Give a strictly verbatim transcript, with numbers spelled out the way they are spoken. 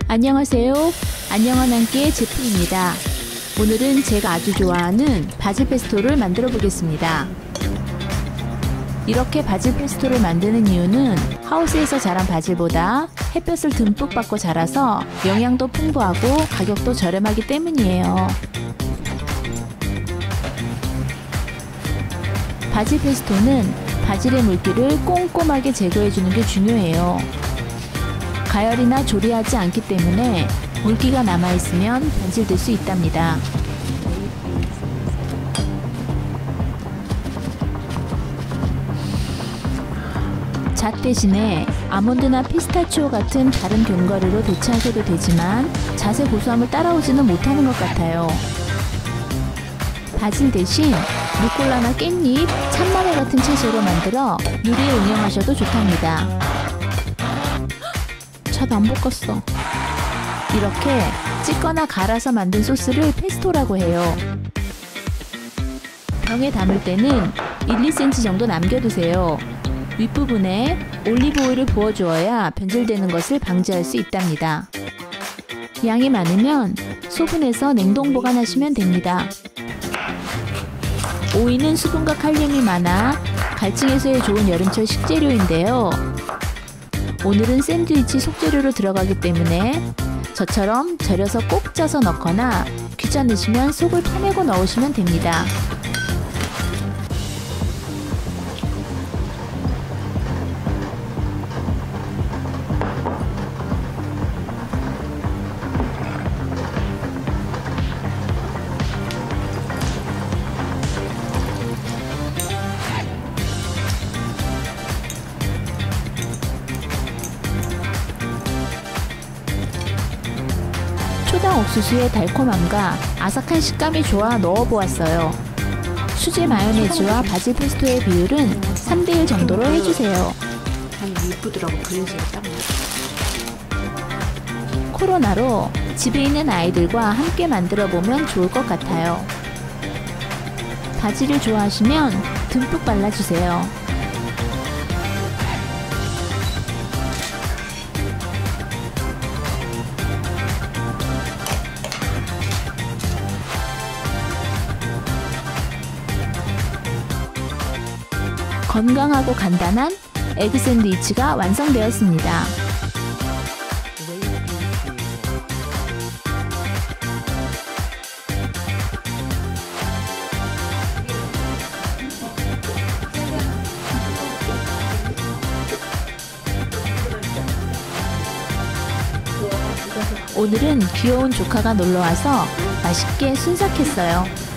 안녕하세요. 안녕한 한끼의 제프입니다. 오늘은 제가 아주 좋아하는 바질 페스토를 만들어 보겠습니다. 이렇게 바질 페스토를 만드는 이유는 하우스에서 자란 바질보다 햇볕을 듬뿍 받고 자라서 영양도 풍부하고 가격도 저렴하기 때문이에요. 바질 페스토는 바질의 물기를 꼼꼼하게 제거해주는 게 중요해요. 가열이나 조리하지 않기 때문에 물기가 남아있으면 변질될 수 있답니다. 잣 대신에 아몬드나 피스타치오 같은 다른 견과류로 대체하셔도 되지만 잣의 고소함을 따라오지는 못하는 것 같아요. 바질 대신 루꼴라나 깻잎, 참마늘 같은 채소로 만들어 요리에 응용하셔도 좋답니다. 잣 안 볶았어. 이렇게 찢거나 갈아서 만든 소스를 페스토라고 해요. 병에 담을 때는 일, 이 센티미터 정도 남겨두세요. 윗부분에 올리브 오일을 부어주어야 변질되는 것을 방지할 수 있답니다. 양이 많으면 소분해서 냉동 보관하시면 됩니다. 오이는 수분과 칼륨이 많아 갈증 해소에 좋은 여름철 식재료인데요. 오늘은 샌드위치 속재료로 들어가기 때문에 저처럼 절여서 꼭 쪄서 넣거나 귀찮으시면 속을 파내고 넣으시면 됩니다. 초당 옥수수의 달콤함과 아삭한 식감이 좋아 넣어보았어요. 수제 마요네즈와 바질 페스토의 비율은 삼 대 일 정도로 해주세요. 아니 이쁘더라고. 그래서 딱 코로나로 집에 있는 아이들과 함께 만들어보면 좋을 것 같아요. 바질을 좋아하시면 듬뿍 발라주세요. 건강하고 간단한 에그 샌드위치가 완성되었습니다. 오늘은 귀여운 조카가 놀러와서 맛있게 순삭했어요.